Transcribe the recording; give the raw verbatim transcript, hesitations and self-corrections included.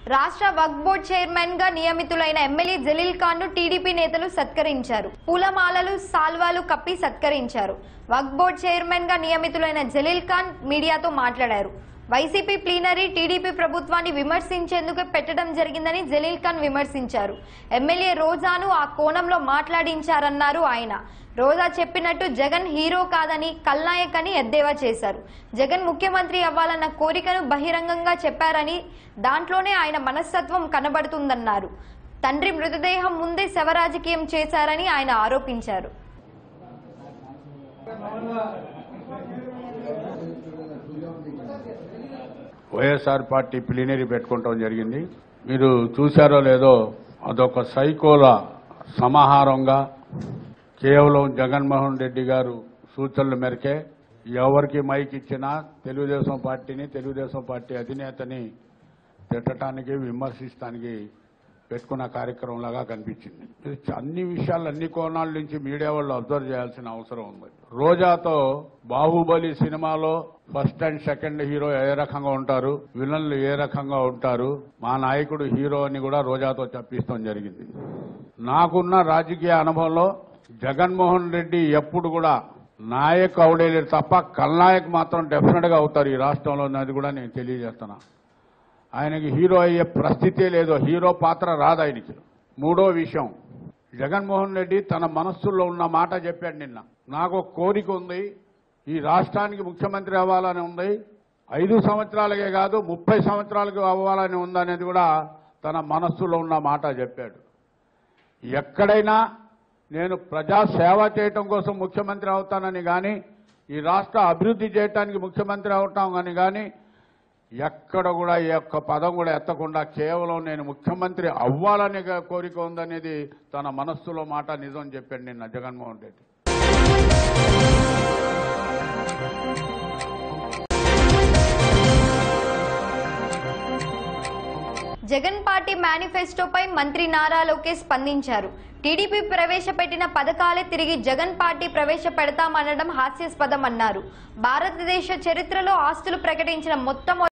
రాష్ట్ర వక్ఫ్ board chairman గా నియమితులైన ఎమ్మెల్యే జలీల్ ఖాన్ ను టీడీపీ నేతలు సత్కరించారు. పూలమాలలు సాల్వాలు కప్పి సత్కరించారు. వక్ఫ్ బోర్డ్ చైర్మన్ గా నియమితులైన జలీల్ ఖాన్ మీడియాతో మాట్లాడారు. వైసీపీ ప్లీనరీ టీడీపీ ప్రభుత్వాన్ని విమర్శించేందుకు పెట్టడం జరిగిందని జలీల్ ఖాన్ విమర్శించారు. ఎమ్మెల్యే రోజాను ఆ కోణంలో మాట్లాడించారన్నారు ఆయన. రోజా చెప్పినట్టు జగన్ హీరో కాదని, కల్నాయక్ అని ఎద్దేవా చేశారు. జగన్ ముఖ్యమంత్రి అవ్వాలన్న కోరికను బహిరంగంగా చెప్పారని, దాంట్లోనే ఆయన మనస్తత్వం కనబడుతుందన్నారు. తండ్రి మృతదేహం ముందే శవరాజకీయం చేశారని ఆయన ఆరోపించారు. వైఎస్ఆర్ పార్టీ ప్లీనరీ పెట్టుకోవడం జరిగింది. మీరు చూశారో లేదో, అదొక సైకోల సమాహారంగా కేవలం జగన్మోహన్ రెడ్డి గారు సూచనల మేరకే ఎవరికి మైక్ ఇచ్చినా తెలుగుదేశం పార్టీని, తెలుగుదేశం పార్టీ అధినేతని తిట్టడానికి, విమర్శించడానికి పెట్టుకున్న కార్యక్రమంలాగా కనిపించింది. అన్ని విషయాలు అన్ని కోణాల నుంచి మీడియా వాళ్ళు అబ్జర్వ్ చేయాల్సిన అవసరం ఉంది. రోజాతో బాహుబలి సినిమాలో ఫస్ట్ అండ్ సెకండ్ హీరో ఏ రకంగా ఉంటారు, విలన్లు ఏ రకంగా ఉంటారు, మా నాయకుడు హీరో అని కూడా రోజాతో చెప్పిస్తాం జరిగింది. నాకున్న రాజకీయ అనుభవంలో జగన్మోహన్ రెడ్డి ఎప్పుడు కూడా నాయక్ అవడేలేరు తప్ప కల్నాయక్ మాత్రం డెఫినెట్ గా అవుతారు ఈ రాష్ట్రంలో. అది కూడా నేను తెలియజేస్తున్నా. ఆయనకి హీరో అయ్యే పరిస్థితే లేదు, హీరో పాత్ర రాదు ఆయనకి. మూడో విషయం, జగన్మోహన్ రెడ్డి తన మనస్సులో ఉన్న మాట చెప్పాడు నిన్న. నాకు ఒక కోరిక ఉంది, ఈ రాష్ట్రానికి ముఖ్యమంత్రి అవ్వాలని ఉంది, ఐదు సంవత్సరాలకే కాదు ముప్పై సంవత్సరాలకు అవ్వాలని ఉందనేది కూడా తన మనస్సులో ఉన్న మాట చెప్పాడు. ఎక్కడైనా నేను ప్రజా సేవ చేయటం కోసం ముఖ్యమంత్రి అవుతానని కానీ, ఈ రాష్ట్ర అభివృద్ధి చేయటానికి ముఖ్యమంత్రి అవుతాం అని కానీ ఎక్కడ కూడా ఈ యొక్క పదం కూడా ఎత్తకుండా కేవలం నేను ముఖ్యమంత్రి అవ్వాలనే కోరిక ఉందనేది తన మనస్సులో మాట నిజం చెప్పాడు నిన్న జగన్మోహన్ రెడ్డి. జగన్ పార్టీ మేనిఫెస్టోపై మంత్రి నారా లోకేష్ స్పందించారు. టీడీపీ ప్రవేశపెట్టిన పథకాలే తిరిగి జగన్ పార్టీ ప్రవేశపెడతామనడం హాస్యాస్పదమన్నారు. భారతదేశ చరిత్రలో ఆస్తులు ప్రకటించిన మొత్తం